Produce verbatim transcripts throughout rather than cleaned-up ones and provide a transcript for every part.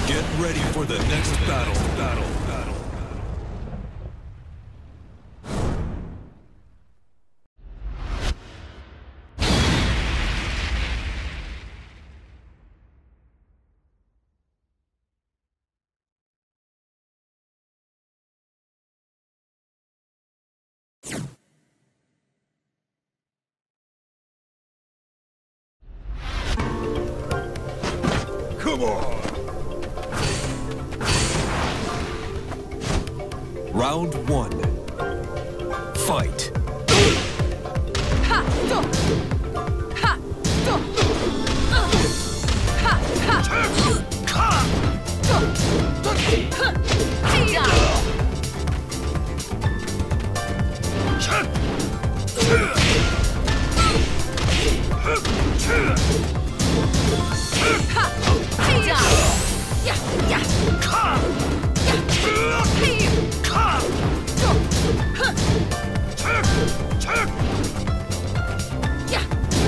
Get ready for the next battle. Battle. Battle. Come on! Round one. Fight. Ha! Do! Ha! Do! Uh. Ha! Ha! Ha! Do! Ha! Hey-ya! Ha! Hey-ya! Yeah! Yeah! Ha! Yeah! Hey! Ha! Do! Ha! Yeah!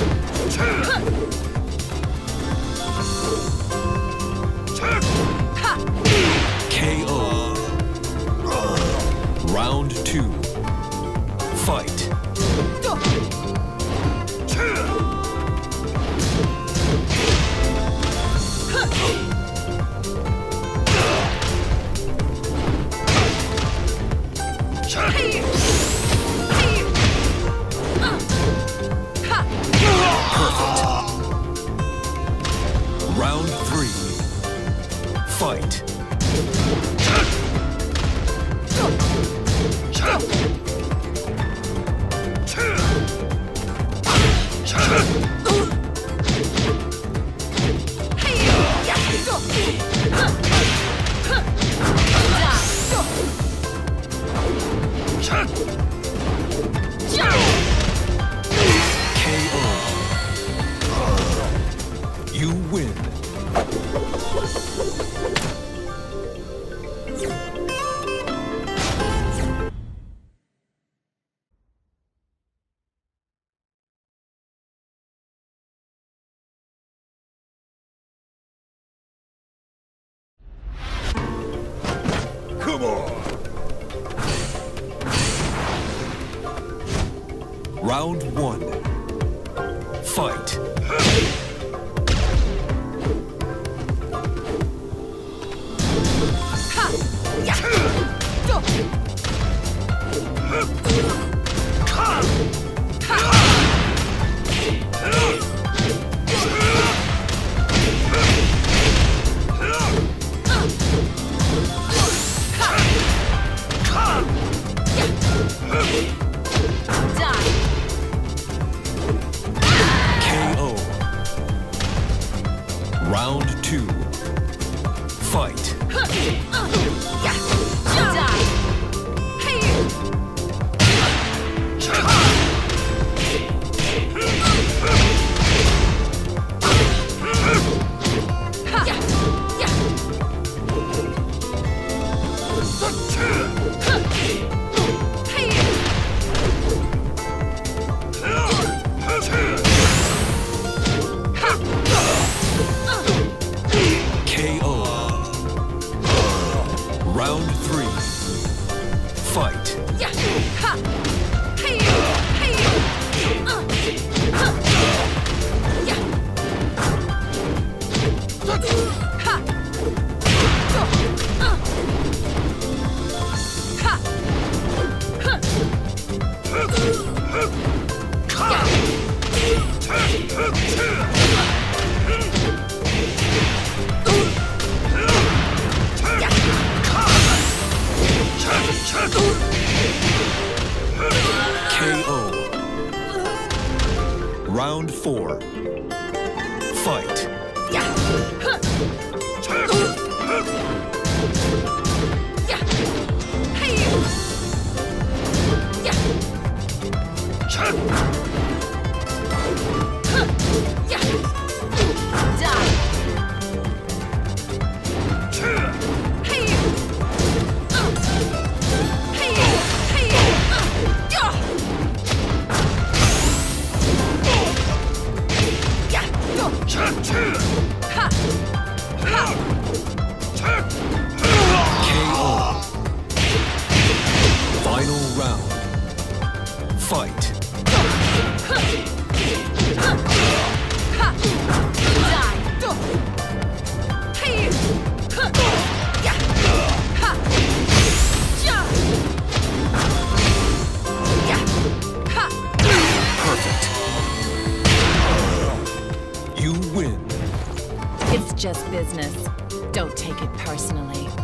Ha! K O. Round two. Fight. Do! Hey! Hey! Uh. Ha! Perfect. Round three. Fight. K O. You win. Come on! Round one. Fight. Ha! Yeah! Do! Ha! Ha! K O. Round two. Fight. K O. Round three. Fight. Yeah! Ha! Hey! Hey! Uh! Ha! Yeah! Ha! Do! Uh! Ha! Huh! K O. Round four. Fight. Yeah! Huh! Yeah! Hey! Yeah! Huh! Yeah! Die! Hey! Uh! Hey! Hey! Uh! Yeah! It's just business. Don't take it personally.